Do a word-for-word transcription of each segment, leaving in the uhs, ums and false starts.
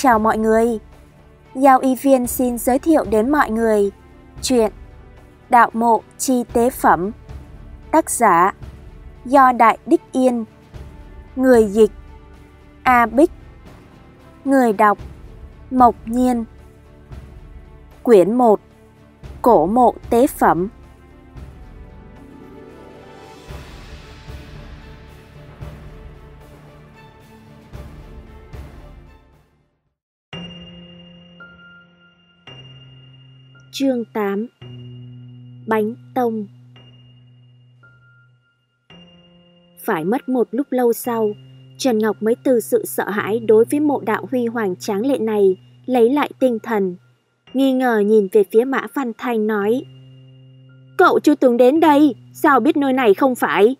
Chào mọi người, Giao Y Viên xin giới thiệu đến mọi người truyện Đạo Mộ Chi Tế Phẩm, tác giả Do Đại Đích Yên, người dịch A Bích, người đọc Mộc Nhiên. Quyển một, Cổ Mộ Tế Phẩm. Chương tám. Bánh tông. Phải mất một lúc lâu sau, Trần Ngọc mới từ sự sợ hãi đối với mộ đạo huy hoàng tráng lệ này lấy lại tinh thần. Nghi ngờ nhìn về phía Mã Văn Thanh nói: "Cậu chưa từng đến đây, sao biết nơi này không phải?"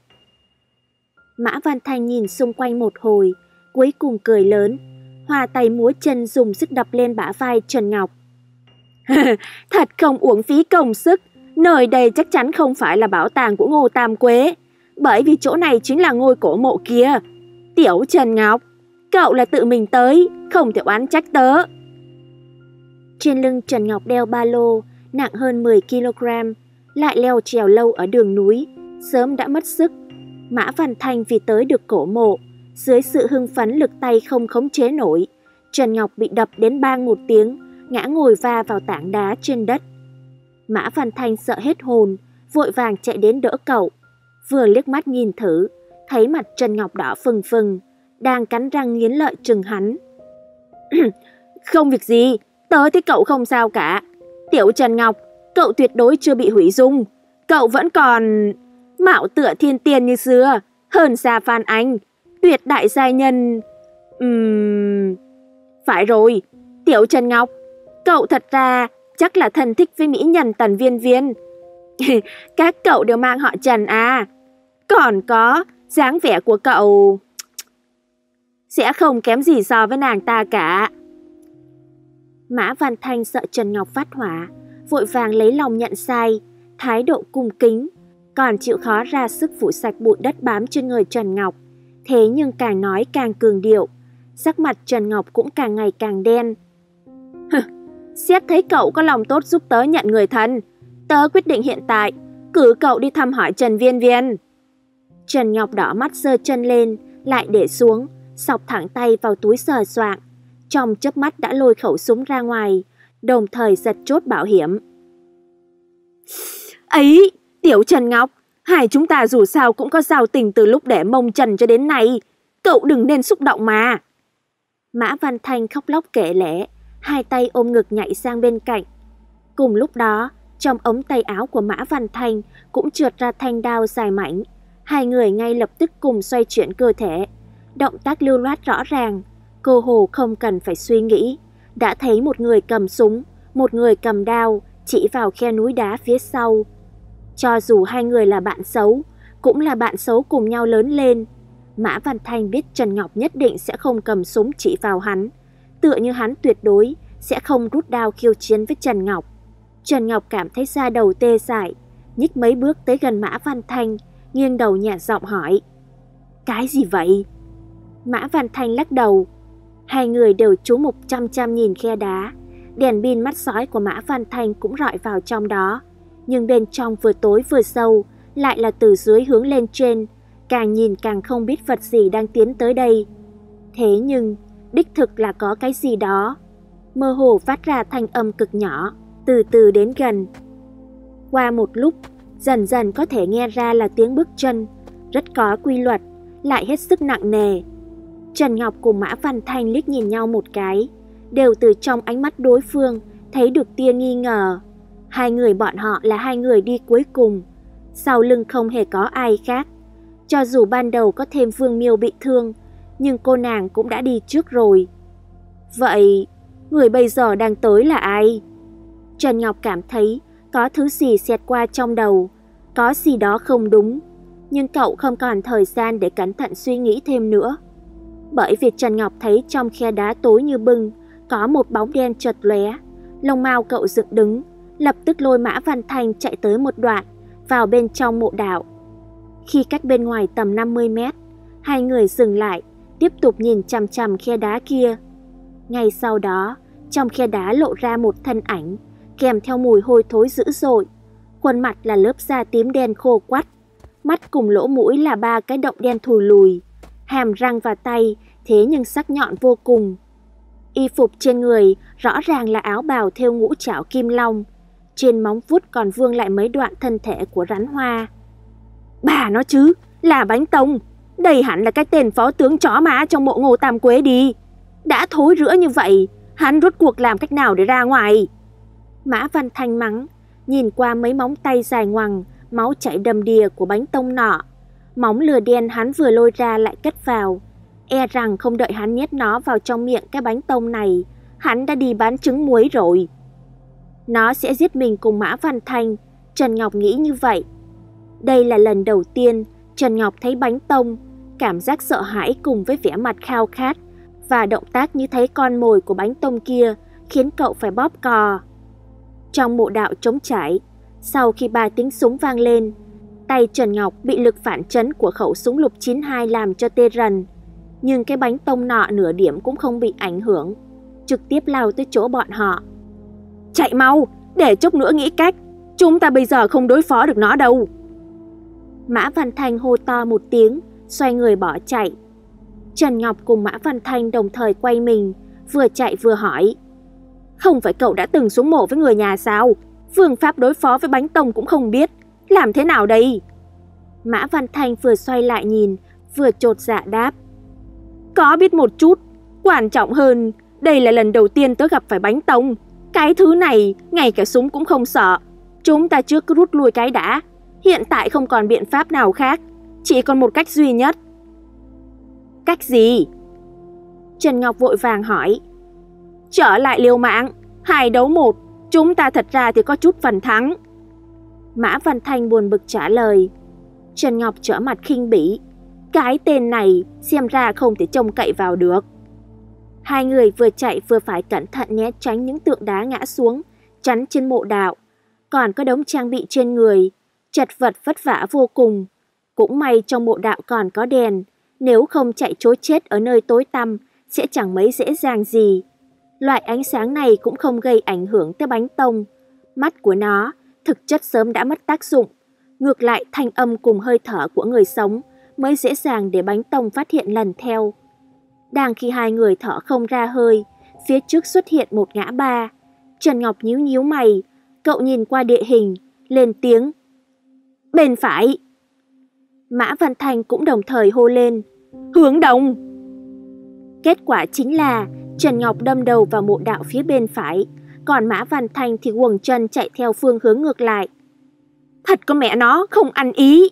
Mã Văn Thanh nhìn xung quanh một hồi, cuối cùng cười lớn, hòa tay múa chân dùng sức đập lên bả vai Trần Ngọc. "Thật không uổng phí công sức, nơi đây chắc chắn không phải là bảo tàng của Ngô Tam Quế, bởi vì chỗ này chính là ngôi cổ mộ kia. Tiểu Trần Ngọc, cậu là tự mình tới, không thể oán trách tớ." Trên lưng Trần Ngọc đeo ba lô nặng hơn mười ki lô gam, lại leo trèo lâu ở đường núi, sớm đã mất sức. Mã Văn Thanh vì tới được cổ mộ, dưới sự hưng phấn lực tay không khống chế nổi, Trần Ngọc bị đập đến bang một tiếng, ngã ngồi va vào tảng đá trên đất. Mã Văn Thanh sợ hết hồn, vội vàng chạy đến đỡ cậu. Vừa liếc mắt nhìn thử, thấy mặt Trần Ngọc đỏ phừng phừng, đang cắn răng nghiến lợi trừng hắn. "Không việc gì, tớ thấy cậu không sao cả. Tiểu Trần Ngọc, cậu tuyệt đối chưa bị hủy dung. Cậu vẫn còn mạo tựa thiên tiên như xưa, hơn xa Phan Anh, tuyệt đại giai nhân. Ừm... Phải rồi, Tiểu Trần Ngọc, cậu thật ra chắc là thân thích với mỹ nhân Tần Viên Viên. Các cậu đều mang họ Trần à. Còn có, dáng vẻ của cậu sẽ không kém gì so với nàng ta cả." Mã Văn Thanh sợ Trần Ngọc phát hỏa, vội vàng lấy lòng nhận sai, thái độ cung kính, còn chịu khó ra sức phủ sạch bụi đất bám trên người Trần Ngọc. Thế nhưng càng nói càng cường điệu, sắc mặt Trần Ngọc cũng càng ngày càng đen. "Xét thấy cậu có lòng tốt giúp tớ nhận người thân, tớ quyết định hiện tại cử cậu đi thăm hỏi Trần Viên Viên." Trần Ngọc đỏ mắt giơ chân lên, lại để xuống, xọc thẳng tay vào túi sờ soạng, trong chớp mắt đã lôi khẩu súng ra ngoài, đồng thời giật chốt bảo hiểm. "Ấy, Tiểu Trần Ngọc, hai chúng ta dù sao cũng có giao tình từ lúc để mông trần cho đến nay, cậu đừng nên xúc động mà." Mã Văn Thanh khóc lóc kể lể, hai tay ôm ngực nhảy sang bên cạnh. Cùng lúc đó, trong ống tay áo của Mã Văn Thanh cũng trượt ra thanh đao dài mảnh. Hai người ngay lập tức cùng xoay chuyển cơ thể, động tác lưu loát rõ ràng, cơ hồ không cần phải suy nghĩ, đã thấy một người cầm súng, một người cầm đao chỉ vào khe núi đá phía sau. Cho dù hai người là bạn xấu, cũng là bạn xấu cùng nhau lớn lên. Mã Văn Thanh biết Trần Ngọc nhất định sẽ không cầm súng chỉ vào hắn, tựa như hắn tuyệt đối sẽ không rút đao khiêu chiến với Trần Ngọc. Trần Ngọc cảm thấy da đầu tê dại, nhích mấy bước tới gần Mã Văn Thanh, nghiêng đầu nhẹ giọng hỏi: "Cái gì vậy?" Mã Văn Thanh lắc đầu. Hai người đều chú mục chăm chăm nhìn khe đá, đèn pin mắt sói của Mã Văn Thanh cũng rọi vào trong đó, nhưng bên trong vừa tối vừa sâu, lại là từ dưới hướng lên trên, càng nhìn càng không biết vật gì đang tiến tới đây. Thế nhưng, đích thực là có cái gì đó, mơ hồ phát ra thanh âm cực nhỏ, từ từ đến gần. Qua một lúc, dần dần có thể nghe ra là tiếng bước chân, rất có quy luật, lại hết sức nặng nề. Trần Ngọc cùng Mã Văn Thanh liếc nhìn nhau một cái, đều từ trong ánh mắt đối phương thấy được tia nghi ngờ. Hai người bọn họ là hai người đi cuối cùng, sau lưng không hề có ai khác. Cho dù ban đầu có thêm Vương Miêu bị thương, nhưng cô nàng cũng đã đi trước rồi. Vậy, người bây giờ đang tới là ai? Trần Ngọc cảm thấy có thứ gì xẹt qua trong đầu, có gì đó không đúng, nhưng cậu không còn thời gian để cẩn thận suy nghĩ thêm nữa. Bởi vì Trần Ngọc thấy trong khe đá tối như bưng, có một bóng đen chợt lóe, lông mao cậu dựng đứng, lập tức lôi Mã Văn Thanh chạy tới một đoạn, vào bên trong mộ đạo. Khi cách bên ngoài tầm năm mươi mét, hai người dừng lại, tiếp tục nhìn chằm chằm khe đá kia. Ngay sau đó, trong khe đá lộ ra một thân ảnh, kèm theo mùi hôi thối dữ dội. Khuôn mặt là lớp da tím đen khô quắt, mắt cùng lỗ mũi là ba cái động đen thùi lùi, hàm răng và tay thế nhưng sắc nhọn vô cùng. Y phục trên người rõ ràng là áo bào thêu ngũ trảo kim long, trên móng vuốt còn vương lại mấy đoạn thân thể của rắn hoa. Bà nó chứ, là Bánh Tông, đây hẳn là cái tên phó tướng chó má trong mộ Ngô Tam Quế đi. Đã thối rữa như vậy, hắn rốt cuộc làm cách nào để ra ngoài? Mã Văn Thanh mắng, nhìn qua mấy móng tay dài ngoằng, máu chảy đầm đìa của Bánh Tông nọ. Móng lừa đen hắn vừa lôi ra lại cất vào. E rằng không đợi hắn nhét nó vào trong miệng cái Bánh Tông này, hắn đã đi bán trứng muối rồi. Nó sẽ giết mình cùng Mã Văn Thanh, Trần Ngọc nghĩ như vậy. Đây là lần đầu tiên Trần Ngọc thấy Bánh Tông, cảm giác sợ hãi cùng với vẻ mặt khao khát và động tác như thấy con mồi của Bánh Tông kia khiến cậu phải bóp cò. Trong mộ đạo trống trải, sau khi ba tiếng súng vang lên, tay Trần Ngọc bị lực phản chấn của khẩu súng lục chín hai làm cho tê rần. Nhưng cái Bánh Tông nọ nửa điểm cũng không bị ảnh hưởng, trực tiếp lao tới chỗ bọn họ. Chạy mau, để chốc nữa nghĩ cách, chúng ta bây giờ không đối phó được nó đâu. Mã Văn Thanh hô to một tiếng, xoay người bỏ chạy. Trần Ngọc cùng Mã Văn Thanh đồng thời quay mình, vừa chạy vừa hỏi. Không phải cậu đã từng xuống mộ với người nhà sao? Phương pháp đối phó với Bánh Tông cũng không biết, làm thế nào đây? Mã Văn Thanh vừa xoay lại nhìn, vừa chột dạ đáp. Có biết một chút, quan trọng hơn, đây là lần đầu tiên tớ gặp phải Bánh Tông. Cái thứ này, ngay cả súng cũng không sợ. Chúng ta trước cứ rút lui cái đã. Hiện tại không còn biện pháp nào khác, chỉ còn một cách duy nhất. Cách gì? Trần Ngọc vội vàng hỏi. Trở lại liều mạng, hai đấu một, chúng ta thật ra thì có chút phần thắng. Mã Văn Thanh buồn bực trả lời. Trần Ngọc trở mặt khinh bỉ. Cái tên này xem ra không thể trông cậy vào được. Hai người vừa chạy vừa phải cẩn thận né tránh những tượng đá ngã xuống, chắn trên mộ đạo. Còn có đống trang bị trên người, chật vật vất vả vô cùng. Cũng may trong mộ đạo còn có đèn, nếu không chạy trối chết ở nơi tối tăm sẽ chẳng mấy dễ dàng gì. Loại ánh sáng này cũng không gây ảnh hưởng tới Bánh Tông. Mắt của nó thực chất sớm đã mất tác dụng. Ngược lại thanh âm cùng hơi thở của người sống mới dễ dàng để Bánh Tông phát hiện lần theo. Đang khi hai người thở không ra hơi, phía trước xuất hiện một ngã ba. Trần Ngọc nhíu nhíu mày, cậu nhìn qua địa hình, lên tiếng. Bên phải. Mã Văn Thanh cũng đồng thời hô lên. Hướng đông. Kết quả chính là Trần Ngọc đâm đầu vào mộ đạo phía bên phải, còn Mã Văn Thanh thì quầng chân chạy theo phương hướng ngược lại. Thật có mẹ nó không ăn ý.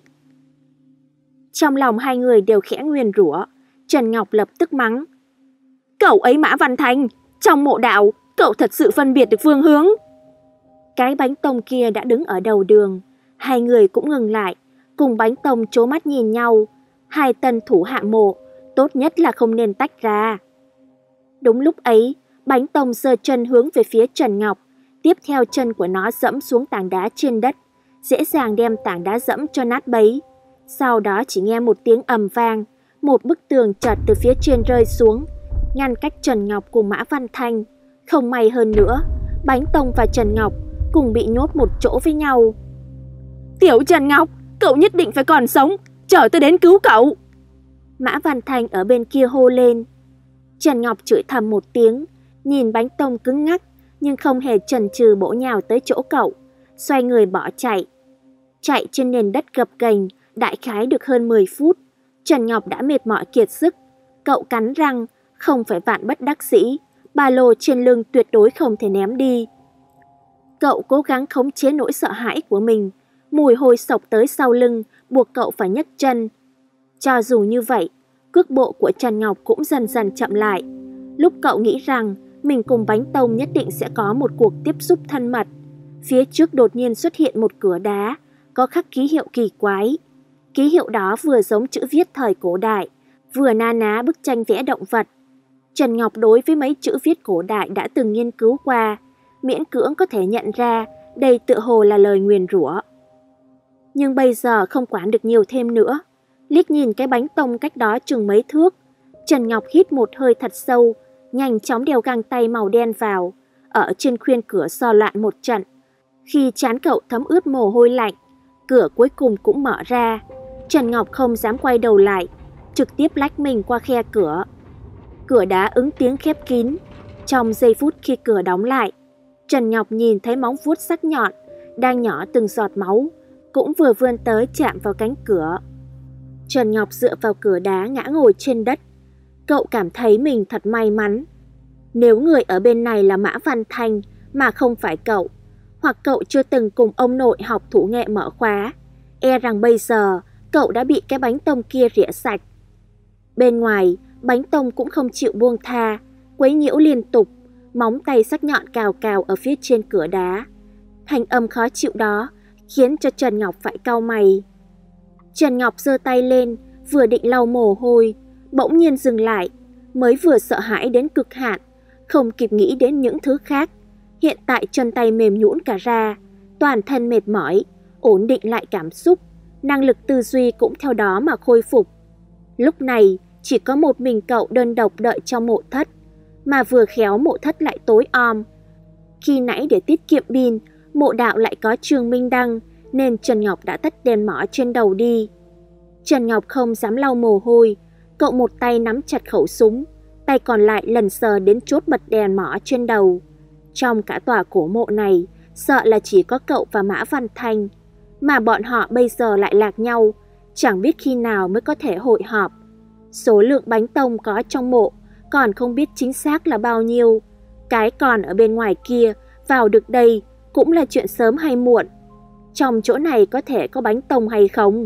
Trong lòng hai người đều khẽ nguyền rủa. Trần Ngọc lập tức mắng. Cậu ấy Mã Văn Thanh, trong mộ đạo cậu thật sự phân biệt được phương hướng. Cái Bánh Tông kia đã đứng ở đầu đường. Hai người cũng ngừng lại, cùng Bánh Tông trố mắt nhìn nhau. Hai tân thủ hạ mộ, tốt nhất là không nên tách ra. Đúng lúc ấy, Bánh Tông giơ chân hướng về phía Trần Ngọc, tiếp theo chân của nó dẫm xuống tảng đá trên đất, dễ dàng đem tảng đá dẫm cho nát bấy. Sau đó chỉ nghe một tiếng ầm vang, một bức tường chợt từ phía trên rơi xuống, ngăn cách Trần Ngọc cùng Mã Văn Thanh. Không may hơn nữa, Bánh Tông và Trần Ngọc cùng bị nhốt một chỗ với nhau. Tiểu Trần Ngọc, cậu nhất định phải còn sống, chờ tôi đến cứu cậu. Mã Văn Thanh ở bên kia hô lên. Trần Ngọc chửi thầm một tiếng, nhìn Bánh Tông cứng ngắc nhưng không hề chần chừ bổ nhào tới chỗ cậu, xoay người bỏ chạy. Chạy trên nền đất gập ghềnh, đại khái được hơn mười phút, Trần Ngọc đã mệt mỏi kiệt sức. Cậu cắn răng, không phải vạn bất đắc dĩ, ba lô trên lưng tuyệt đối không thể ném đi. Cậu cố gắng khống chế nỗi sợ hãi của mình, mùi hôi sộc tới sau lưng, buộc cậu phải nhấc chân. Cho dù như vậy, cước bộ của Trần Ngọc cũng dần dần chậm lại. Lúc cậu nghĩ rằng mình cùng Bánh Tông nhất định sẽ có một cuộc tiếp xúc thân mật, phía trước đột nhiên xuất hiện một cửa đá, có khắc ký hiệu kỳ quái. Ký hiệu đó vừa giống chữ viết thời cổ đại, vừa na ná bức tranh vẽ động vật. Trần Ngọc đối với mấy chữ viết cổ đại đã từng nghiên cứu qua, miễn cưỡng có thể nhận ra đây tựa hồ là lời nguyền rủa. Nhưng bây giờ không quản được nhiều thêm nữa. Liếc nhìn cái Bánh Tông cách đó chừng mấy thước, Trần Ngọc hít một hơi thật sâu, nhanh chóng đeo găng tay màu đen vào, ở trên khuyên cửa so loạn một trận. Khi trán cậu thấm ướt mồ hôi lạnh, cửa cuối cùng cũng mở ra. Trần Ngọc không dám quay đầu lại, trực tiếp lách mình qua khe cửa. Cửa đá ứng tiếng khép kín. Trong giây phút khi cửa đóng lại, Trần Ngọc nhìn thấy móng vuốt sắc nhọn đang nhỏ từng giọt máu, cũng vừa vươn tới chạm vào cánh cửa. Trần Ngọc dựa vào cửa đá ngã ngồi trên đất. Cậu cảm thấy mình thật may mắn. Nếu người ở bên này là Mã Văn Thanh mà không phải cậu, hoặc cậu chưa từng cùng ông nội học thủ nghệ mở khóa, e rằng bây giờ cậu đã bị cái bánh tông kia rỉa sạch. Bên ngoài, bánh tông cũng không chịu buông tha, quấy nhiễu liên tục, móng tay sắc nhọn cào cào ở phía trên cửa đá. Thanh âm khó chịu đó khiến cho Trần Ngọc phải cau mày. Trần Ngọc giơ tay lên, vừa định lau mồ hôi, bỗng nhiên dừng lại, mới vừa sợ hãi đến cực hạn, không kịp nghĩ đến những thứ khác. Hiện tại chân tay mềm nhũn cả ra, toàn thân mệt mỏi, ổn định lại cảm xúc, năng lực tư duy cũng theo đó mà khôi phục. Lúc này chỉ có một mình cậu đơn độc đợi trong mộ thất, mà vừa khéo mộ thất lại tối om. Khi nãy để tiết kiệm pin, mộ đạo lại có Trương Minh Đăng, nên Trần Ngọc đã tắt đèn mỏ trên đầu đi. Trần Ngọc không dám lau mồ hôi, cậu một tay nắm chặt khẩu súng, tay còn lại lần sờ đến chốt bật đèn mỏ trên đầu. Trong cả tòa cổ mộ này, sợ là chỉ có cậu và Mã Văn Thanh, mà bọn họ bây giờ lại lạc nhau, chẳng biết khi nào mới có thể hội họp. Số lượng bánh tông có trong mộ còn không biết chính xác là bao nhiêu. Cái còn ở bên ngoài kia vào được đây cũng là chuyện sớm hay muộn. Trong chỗ này có thể có bánh tông hay không?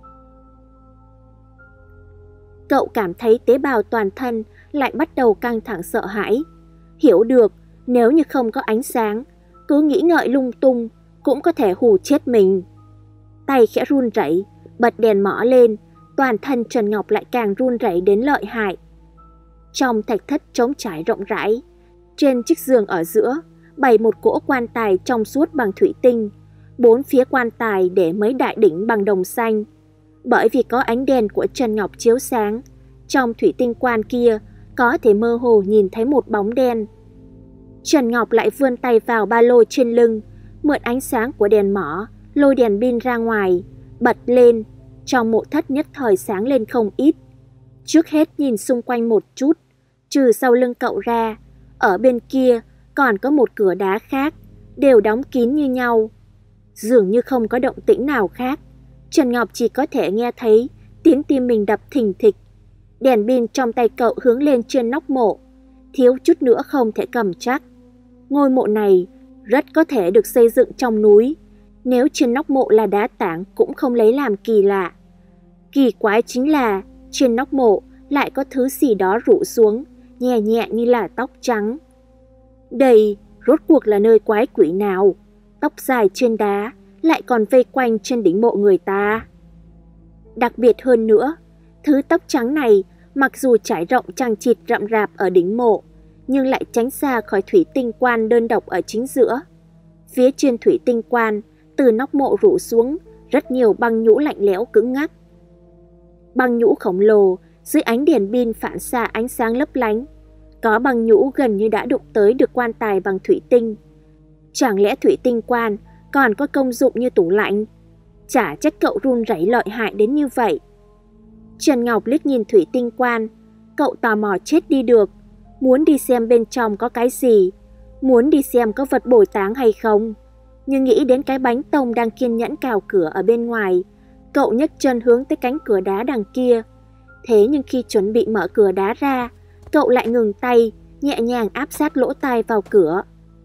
Cậu cảm thấy tế bào toàn thân lại bắt đầu căng thẳng sợ hãi. Hiểu được, nếu như không có ánh sáng, cứ nghĩ ngợi lung tung cũng có thể hù chết mình. Tay khẽ run rẩy, bật đèn mỏ lên, toàn thân Trần Ngọc lại càng run rẩy đến lợi hại. Trong thạch thất trống trải rộng rãi, trên chiếc giường ở giữa bày một cỗ quan tài trong suốt bằng thủy tinh, bốn phía quan tài để mấy đại đỉnh bằng đồng xanh. Bởi vì có ánh đèn của Trần Ngọc chiếu sáng, trong thủy tinh quan kia có thể mơ hồ nhìn thấy một bóng đen. Trần Ngọc lại vươn tay vào ba lô trên lưng, mượn ánh sáng của đèn mỏ, lôi đèn pin ra ngoài, bật lên. Trong mộ thất nhất thời sáng lên không ít. Trước hết nhìn xung quanh một chút, trừ sau lưng cậu ra, ở bên kia còn có một cửa đá khác, đều đóng kín như nhau. Dường như không có động tĩnh nào khác, Trần Ngọc chỉ có thể nghe thấy tiếng tim mình đập thình thịch. Đèn pin trong tay cậu hướng lên trên nóc mộ, thiếu chút nữa không thể cầm chắc. Ngôi mộ này rất có thể được xây dựng trong núi, nếu trên nóc mộ là đá tảng cũng không lấy làm kỳ lạ. Kỳ quái chính là trên nóc mộ lại có thứ gì đó rủ xuống, nhẹ nhẹ như là tóc trắng. Đây rốt cuộc là nơi quái quỷ nào? Tóc dài trên đá lại còn vây quanh trên đỉnh mộ người ta. Đặc biệt hơn nữa, thứ tóc trắng này mặc dù trải rộng chằng chịt rậm rạp ở đỉnh mộ, nhưng lại tránh xa khỏi thủy tinh quan đơn độc ở chính giữa. Phía trên thủy tinh quan, từ nóc mộ rủ xuống rất nhiều băng nhũ lạnh lẽo cứng ngắc. Băng nhũ khổng lồ dưới ánh đèn pin phản xạ ánh sáng lấp lánh. Có băng nhũ gần như đã đụng tới được quan tài bằng thủy tinh. Chẳng lẽ thủy tinh quan còn có công dụng như tủ lạnh? Chả trách cậu run rẩy lợi hại đến như vậy. Trần Ngọc liếc nhìn thủy tinh quan, cậu tò mò chết đi được, muốn đi xem bên trong có cái gì, muốn đi xem có vật bồi táng hay không. Nhưng nghĩ đến cái bánh tông đang kiên nhẫn cào cửa ở bên ngoài, cậu nhấc chân hướng tới cánh cửa đá đằng kia. Thế nhưng khi chuẩn bị mở cửa đá ra, cậu lại ngừng tay, nhẹ nhàng áp sát lỗ tai vào cửa.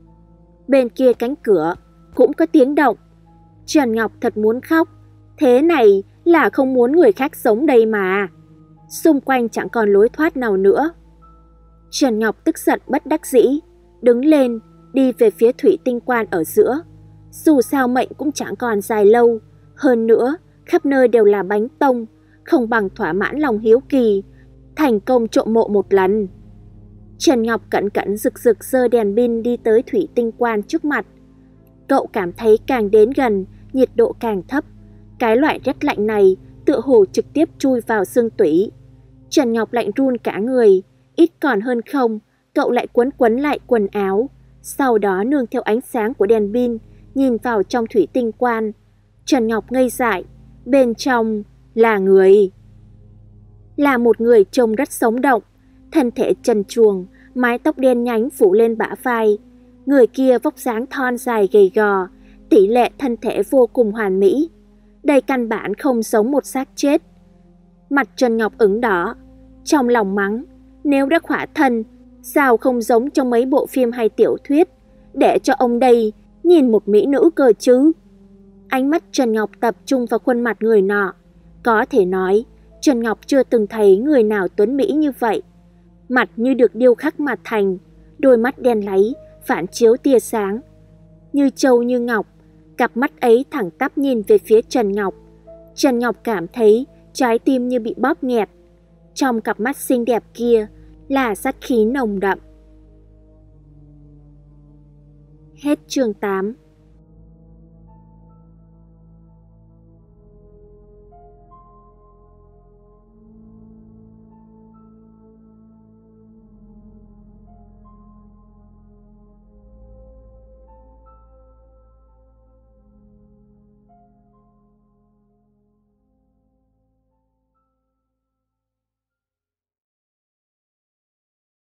Bên kia cánh cửa cũng có tiếng động. Trần Ngọc thật muốn khóc. Thế này là không muốn người khác sống đây mà. Xung quanh chẳng còn lối thoát nào nữa. Trần Ngọc tức giận bất đắc dĩ, đứng lên, đi về phía thủy tinh quan ở giữa. Dù sao mệnh cũng chẳng còn dài lâu. Hơn nữa, khắp nơi đều là bánh tông, không bằng thỏa mãn lòng hiếu kỳ, thành công trộm mộ một lần. Trần Ngọc cẩn cẩn rực rực giơ đèn pin đi tới thủy tinh quan trước mặt. Cậu cảm thấy càng đến gần, nhiệt độ càng thấp. Cái loại rét lạnh này tựa hồ trực tiếp chui vào xương tủy. Trần Ngọc lạnh run cả người, ít còn hơn không, cậu lại quấn quấn lại quần áo, sau đó nương theo ánh sáng của đèn pin nhìn vào trong thủy tinh quan. Trần Ngọc ngây dại, bên trong là người. Là một người trông rất sống động, thân thể trần truồng, mái tóc đen nhánh phủ lên bả vai. Người kia vóc dáng thon dài gầy gò, tỷ lệ thân thể vô cùng hoàn mỹ. Đây căn bản không giống một xác chết. Mặt Trần Ngọc ửng đỏ, trong lòng mắng, nếu đã khỏa thân, sao không giống trong mấy bộ phim hay tiểu thuyết, để cho ông đây nhìn một mỹ nữ cơ chứ. Ánh mắt Trần Ngọc tập trung vào khuôn mặt người nọ. Có thể nói, Trần Ngọc chưa từng thấy người nào tuấn mỹ như vậy. Mặt như được điêu khắc mà thành, đôi mắt đen láy, phản chiếu tia sáng. Như châu như ngọc, cặp mắt ấy thẳng tắp nhìn về phía Trần Ngọc. Trần Ngọc cảm thấy trái tim như bị bóp nghẹt. Trong cặp mắt xinh đẹp kia là sát khí nồng đậm. Hết chương tám.